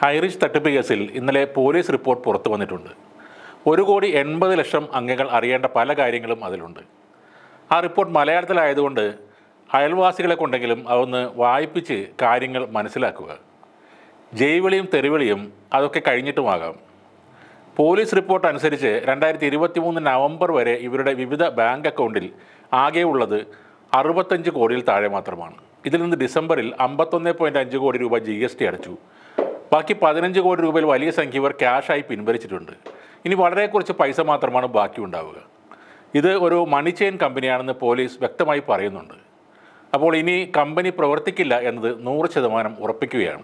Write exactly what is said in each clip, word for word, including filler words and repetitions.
ഹൈറിച്ച് തട്ടിപ്പ് കേസിൽ ഇന്നലെ പോലീസ് റിപ്പോർട്ട് പുറത്തു വന്നിട്ടുണ്ട്. ഒരു കോടി എൺപത് ലക്ഷം അംഗങ്ങൾ അറിയേണ്ട പല കാര്യങ്ങളും അതിലുണ്ട്. ആ റിപ്പോർട്ട് മലയാളത്തിലായതുകൊണ്ട് അയൽവാസികളെ കൊണ്ടെങ്കിലും അതൊന്ന് വായിപ്പിച്ച് കാര്യങ്ങൾ മനസ്സിലാക്കുക. ജൈവിളിയും തെറിവിളിയും അതൊക്കെ കഴിഞ്ഞിട്ടുമാകാം. പോലീസ് റിപ്പോർട്ട് അനുസരിച്ച് രണ്ടായിരത്തി ഇരുപത്തി മൂന്ന് നവംബർ വരെ ഇവരുടെ വിവിധ ബാങ്ക് അക്കൗണ്ടിൽ ആകെ ഉള്ളത് അറുപത്തഞ്ച് കോടിയിൽ താഴെ മാത്രമാണ്. ഇതിൽ നിന്ന് ഡിസംബറിൽ അമ്പത്തൊന്ന് പോയിൻറ്റ് അഞ്ച് കോടി രൂപ ജി എസ് ടി അടച്ചു. ബാക്കി പതിനഞ്ച് കോടി രൂപയിൽ വലിയ സംഖ്യ ഇവർ ക്യാഷായി പിൻവലിച്ചിട്ടുണ്ട്. ഇനി വളരെ കുറച്ച് പൈസ മാത്രമാണ് ബാക്കി ഉണ്ടാവുക. ഇത് ഒരു മണി ചെയിൻ കമ്പനിയാണെന്ന് പോലീസ് വ്യക്തമായി പറയുന്നുണ്ട്. അപ്പോൾ ഇനി കമ്പനി പ്രവർത്തിക്കില്ല എന്നത് നൂറ് ശതമാനം ഉറപ്പിക്കുകയാണ്.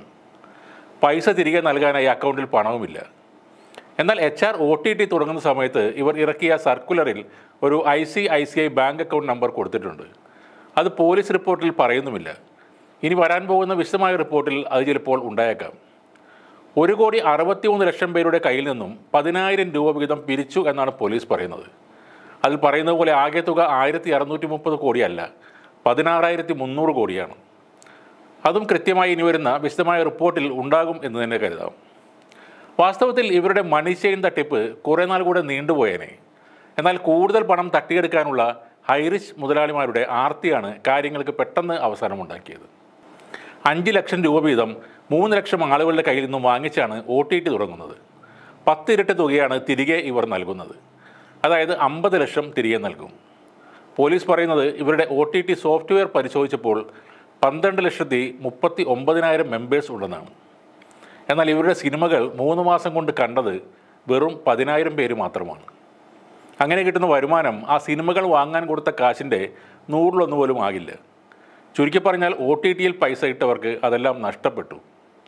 പൈസ തിരികെ നൽകാനായി അക്കൗണ്ടിൽ പണവുമില്ല. എന്നാൽ H R O T T തുടങ്ങുന്ന സമയത്ത് ഇവർ ഇറക്കിയ സർക്കുലറിൽ ഒരു I C I C I bank account number കൊടുത്തിട്ടുണ്ട്. അത് പോലീസ് റിപ്പോർട്ടിൽ പറയുന്നുമില്ല. ഇനി വരാൻ പോകുന്ന വിശദമായ റിപ്പോർട്ടിൽ അത് ചിലപ്പോൾ ഉണ്ടായേക്കാം. ഒരു കോടി അറുപത്തി മൂന്ന് ലക്ഷം പേരുടെ കയ്യിൽ നിന്നും പതിനായിരം രൂപ വീതം പിരിച്ചു എന്നാണ് പോലീസ് പറയുന്നത്. അതിൽ പറയുന്നത് പോലെ ആകെ തുക ആയിരത്തി അറുന്നൂറ്റി മുപ്പത് കോടിയല്ല, പതിനാറായിരത്തി മുന്നൂറ് കോടിയാണ്. അതും കൃത്യമായി ഇനി വരുന്ന വിശദമായ റിപ്പോർട്ടിൽ ഉണ്ടാകും എന്ന് തന്നെ കരുതാം. വാസ്തവത്തിൽ ഇവരുടെ മണി ചെയിൻ തട്ടിപ്പ് കുറേ നാൾ കൂടെ നീണ്ടുപോയേനെ. എന്നാൽ കൂടുതൽ പണം തട്ടിയെടുക്കാനുള്ള ഹൈറിച്ച് മുതലാളിമാരുടെ ആർത്തിയാണ് കാര്യങ്ങൾക്ക് പെട്ടെന്ന് അവസാനമുണ്ടാക്കിയത്. അഞ്ച് ലക്ഷം രൂപ വീതം മൂന്ന് ലക്ഷം ആളുകളുടെ കയ്യിൽ നിന്നും വാങ്ങിച്ചാണ് ഒ ടി ടി തുടങ്ങുന്നത്. പത്തിരട്ടി തുകയാണ് തിരികെ ഇവർ നൽകുന്നത്. അതായത് അമ്പത് ലക്ഷം തിരികെ നൽകും. പോലീസ് പറയുന്നത് ഇവരുടെ ഒ ടി ടി സോഫ്റ്റ്വെയർ പരിശോധിച്ചപ്പോൾ പന്ത്രണ്ട് ലക്ഷത്തി മുപ്പത്തി ഒമ്പതിനായിരം മെമ്പേഴ്സ് ഉണ്ടെന്നാണ്. എന്നാൽ ഇവരുടെ സിനിമകൾ മൂന്ന് മാസം കൊണ്ട് കണ്ടത് വെറും പതിനായിരം പേര് മാത്രമാണ്. അങ്ങനെ കിട്ടുന്ന വരുമാനം ആ സിനിമകൾ വാങ്ങാൻ കൊടുത്ത കാശിൻ്റെ നൂറിലൊന്നു പോലും ആകില്ല. ചുരുക്കി പറഞ്ഞാൽ ഒ ടി ടിയിൽ പൈസ ഇട്ടവർക്ക് അതെല്ലാം നഷ്ടപ്പെട്ടു.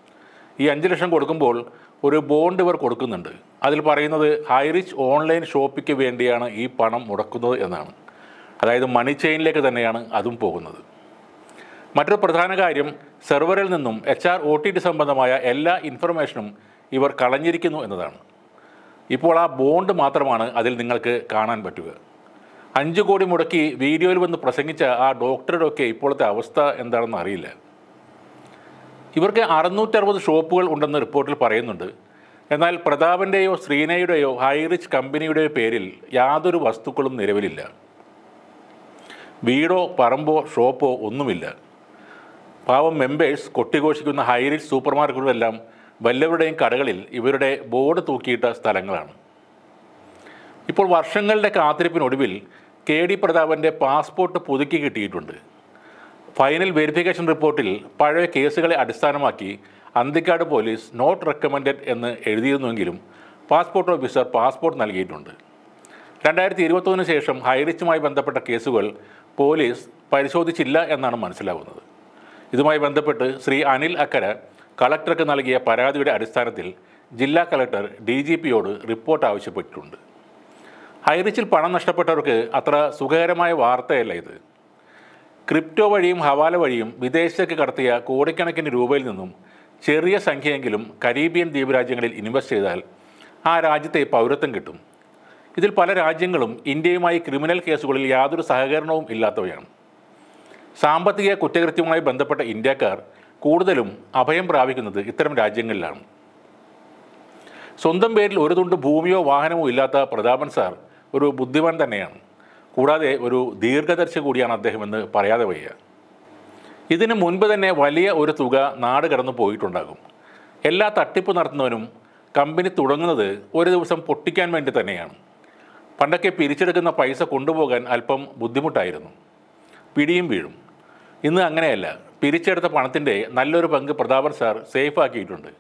ഈ അഞ്ച് ലക്ഷം കൊടുക്കുമ്പോൾ ഒരു ബോണ്ട് ഇവർ കൊടുക്കുന്നുണ്ട്. അതിൽ പറയുന്നത് ഹൈറിച്ച് ഓൺലൈൻ ഷോപ്പിക്ക് വേണ്ടിയാണ് ഈ പണം മുടക്കുന്നത് എന്നാണ്. അതായത് മണി ചെയിനിലേക്ക് തന്നെയാണ് അതും പോകുന്നത്. മറ്റൊരു പ്രധാന കാര്യം, സെർവറിൽ നിന്നും H R O T T സംബന്ധമായ എല്ലാ ഇൻഫർമേഷനും ഇവർ കളഞ്ഞിരിക്കുന്നു എന്നതാണ്. ഇപ്പോൾ ആ ബോണ്ട് മാത്രമാണ് അതിൽ നിങ്ങൾക്ക് കാണാൻ പറ്റുക. അഞ്ച് കോടി മുടക്കി വീഡിയോയിൽ വന്ന് പ്രസംഗിച്ച ആ ഡോക്ടറുടെ ഒക്കെ ഇപ്പോഴത്തെ അവസ്ഥ എന്താണെന്ന് അറിയില്ല. ഇവർക്ക് അറുന്നൂറ്ററുപത് ഷോപ്പുകൾ ഉണ്ടെന്ന് റിപ്പോർട്ടിൽ പറയുന്നുണ്ട്. എന്നാൽ പ്രതാപൻ്റെയോ ശ്രീനയുടെയോ ഹൈറിച്ച് കമ്പനിയുടെയോ പേരിൽ യാതൊരു വസ്തുക്കളും നിലവിലില്ല. വീടോ പറമ്പോ ഷോപ്പോ ഒന്നുമില്ല. പാവം മെമ്പേഴ്സ് കൊട്ടിഘോഷിക്കുന്ന ഹൈറിച്ച് സൂപ്പർ മാർക്കറ്റുകളെല്ലാം വല്ലവരുടെയും കടകളിൽ ഇവരുടെ ബോർഡ് തൂക്കിയിട്ട സ്ഥലങ്ങളാണ്. ഇപ്പോൾ വർഷങ്ങളുടെ കാത്തിരിപ്പിനൊടുവിൽ കെ ഡി പ്രതാപൻ്റെ പാസ്പോർട്ട് പുതുക്കി കിട്ടിയിട്ടുണ്ട്. ഫൈനൽ വെരിഫിക്കേഷൻ റിപ്പോർട്ടിൽ പഴയ കേസുകളെ അടിസ്ഥാനമാക്കി അന്തിക്കാട് പോലീസ് നോട്ട് റെക്കമെൻഡഡ് എന്ന് എഴുതിയിരുന്നുവെങ്കിലും പാസ്പോർട്ട് ഓഫീസർ പാസ്പോർട്ട് നൽകിയിട്ടുണ്ട്. രണ്ടായിരത്തി ഇരുപത്തൊന്നിന് ശേഷം ഹൈറിച്ചുമായി ബന്ധപ്പെട്ട കേസുകൾ പോലീസ് പരിശോധിച്ചില്ല എന്നാണ് മനസ്സിലാവുന്നത്. ഇതുമായി ബന്ധപ്പെട്ട് ശ്രീ അനിൽ അക്കര കളക്ടർക്ക് നൽകിയ പരാതിയുടെ അടിസ്ഥാനത്തിൽ ജില്ലാ കളക്ടർ ഡി ജി പിയോട് റിപ്പോർട്ട് ആവശ്യപ്പെട്ടിട്ടുണ്ട്. ഹൈറിച്ചിൽ പണം നഷ്ടപ്പെട്ടവർക്ക് അത്ര സുഖകരമായ വാർത്തയല്ല ഇത്. ക്രിപ്റ്റോ വഴിയും ഹവാല വഴിയും വിദേശത്തേക്ക് കടത്തിയ കോടിക്കണക്കിന് രൂപയിൽ നിന്നും ചെറിയ സംഖ്യയെങ്കിലും കരീബിയൻ ദ്വീപ് രാജ്യങ്ങളിൽ ഇൻവെസ്റ്റ് ചെയ്താൽ ആ രാജ്യത്തെ പൗരത്വം കിട്ടും. ഇതിൽ പല രാജ്യങ്ങളും ഇന്ത്യയുമായി ക്രിമിനൽ കേസുകളിൽ യാതൊരു സഹകരണവും ഇല്ലാത്തവയാണ്. സാമ്പത്തിക കുറ്റകൃത്യവുമായി ബന്ധപ്പെട്ട ഇന്ത്യക്കാർ കൂടുതലും അഭയം പ്രാപിക്കുന്നത് ഇത്തരം രാജ്യങ്ങളിലാണ്. സ്വന്തം പേരിൽ ഒരു തുണ്ട് ഭൂമിയോ വാഹനമോ ഇല്ലാത്ത പ്രതാപൻ സാർ ഒരു ബുദ്ധിമാൻ തന്നെയാണ്. കൂടാതെ ഒരു ദീർഘദർശി കൂടിയാണ് അദ്ദേഹമെന്ന് പറയാതെ വയ്യ. ഇതിനു മുൻപ് തന്നെ വലിയ ഒരു തുക നാട് കടന്നു പോയിട്ടുണ്ടാകും. എല്ലാ തട്ടിപ്പ് നടത്തുന്നവനും കമ്പനി തുടങ്ങുന്നത് ഒരു ദിവസം പൊട്ടിക്കാൻ വേണ്ടി തന്നെയാണ്. പണ്ടൊക്കെ പിരിച്ചെടുക്കുന്ന പൈസ കൊണ്ടുപോകാൻ അല്പം ബുദ്ധിമുട്ടായിരുന്നു, പിടിയും വീഴും. ഇന്ന് അങ്ങനെയല്ല. പിരിച്ചെടുത്ത പണത്തിൻ്റെ നല്ലൊരു പങ്ക് പ്രതാപൻ സാർ സേഫ് ആക്കിയിട്ടുണ്ട്.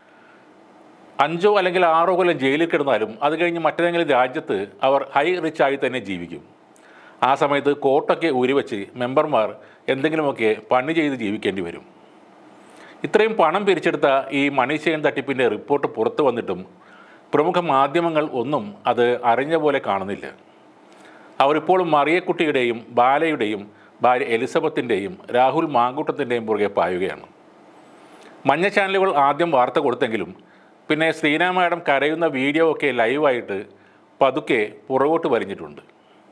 അഞ്ചോ അല്ലെങ്കിൽ ആറോ കൊല്ലം ജയിലിൽ കിടന്നാലും അത് കഴിഞ്ഞ് മറ്റേതെങ്കിലും രാജ്യത്ത് അവർ ഹൈ റിച്ച് ആയി തന്നെ ജീവിക്കും. ആ സമയത്ത് കോട്ടൊക്കെ ഊരിവെച്ച് മെമ്പർമാർ എന്തെങ്കിലുമൊക്കെ പണി ചെയ്ത് ജീവിക്കേണ്ടി വരും. ഇത്രയും പണം പിരിച്ചെടുത്ത ഈ മണി ചെയിൻ തട്ടിപ്പിൻ്റെ റിപ്പോർട്ട് പുറത്തു വന്നിട്ടും പ്രമുഖ മാധ്യമങ്ങൾ ഒന്നും അത് അറിഞ്ഞ പോലെ കാണുന്നില്ല. അവരിപ്പോഴും മറിയക്കുട്ടിയുടെയും ബാലയുടെയും ഭാര്യ എലിസബത്തിൻ്റെയും രാഹുൽ മാങ്കൂട്ടത്തിൻ്റെയും പുറകെ പായുകയാണ്. മഞ്ഞ ചാനലുകൾ ആദ്യം വാർത്ത കൊടുത്തെങ്കിലും പിന്നെ ശ്രീന മാഡം കരയുന്ന വീഡിയോ ഒക്കെ ലൈവായിട്ട് പതുക്കെ പുറകോട്ട് വലിഞ്ഞിട്ടുണ്ട്.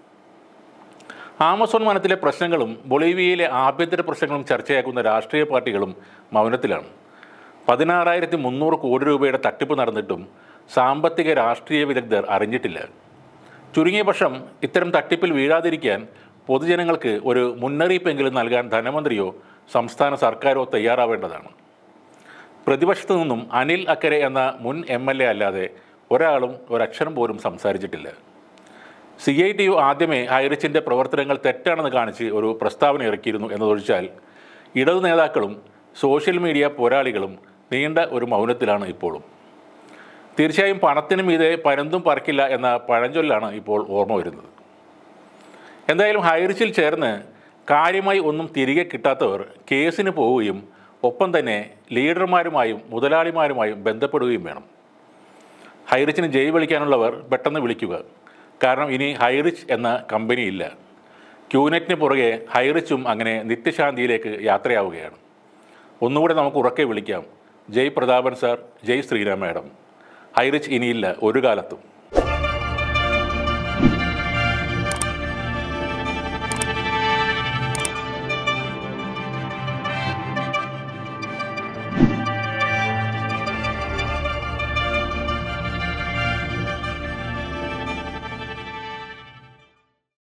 ആമസോൺ വനത്തിലെ പ്രശ്നങ്ങളും ബൊളീവിയയിലെ ആഭ്യന്തര പ്രശ്നങ്ങളും ചർച്ചയാക്കുന്ന രാഷ്ട്രീയ പാർട്ടികളും മൗനത്തിലാണ്. പതിനാറായിരത്തി മുന്നൂറ് കോടി രൂപയുടെ തട്ടിപ്പ് നടന്നിട്ടും സാമ്പത്തിക രാഷ്ട്രീയ വിദഗ്ധർ അറിഞ്ഞിട്ടില്ല. ചുരുങ്ങിയ പക്ഷം ഇത്തരം തട്ടിപ്പിൽ വീഴാതിരിക്കാൻ പൊതുജനങ്ങൾക്ക് ഒരു മുന്നറിയിപ്പെങ്കിലും നൽകാൻ ധനമന്ത്രിയോ സംസ്ഥാന സർക്കാരോ തയ്യാറാവേണ്ടതാണ്. പ്രതിപക്ഷത്തു നിന്നും അനിൽ അക്കരെ എന്ന മുൻ എം എൽ എ അല്ലാതെ ഒരാളും ഒരക്ഷരം പോലും സംസാരിച്ചിട്ടില്ല. സി ഐ ടി യു ആദ്യമേ ഹൈറിച്ചിൻ്റെ പ്രവർത്തനങ്ങൾ തെറ്റാണെന്ന് കാണിച്ച് ഒരു പ്രസ്താവന ഇറക്കിയിരുന്നു എന്നതൊഴിച്ചാൽ ഇടതു നേതാക്കളും സോഷ്യൽ മീഡിയ പോരാളികളും നീണ്ട ഒരു മൗനത്തിലാണ് ഇപ്പോഴും. തീർച്ചയായും പണത്തിന് മീതെ പരന്തും പറക്കില്ല എന്ന പഴഞ്ചൊല്ലാണ് ഇപ്പോൾ ഓർമ്മ വരുന്നത്. എന്തായാലും ഹൈറിച്ചിൽ ചേർന്ന് കാര്യമായി ഒന്നും തിരികെ കിട്ടാത്തവർ കേസിന് പോവുകയും ഒപ്പം തന്നെ ലീഡർമാരുമായും മുതലാളിമാരുമായും ബന്ധപ്പെടുകയും വേണം. ഹൈറിച്ചിന് ജയ് വിളിക്കാനുള്ളവർ പെട്ടെന്ന് വിളിക്കുക. കാരണം ഇനി ഹൈറിച്ച് എന്ന കമ്പനിയില്ല. ക്യൂനെറ്റിന് പുറകെ ഹൈറിച്ചും അങ്ങനെ നിത്യശാന്തിയിലേക്ക് യാത്രയാവുകയാണ്. ഒന്നുകൂടെ നമുക്ക് ഉറക്കെ വിളിക്കാം, ജയ് പ്രതാപൻ സാർ, ജയ് ശ്രീരാം മാഡം. ഹൈറിച്ച് ഇനിയില്ല ഒരു കാലത്തും.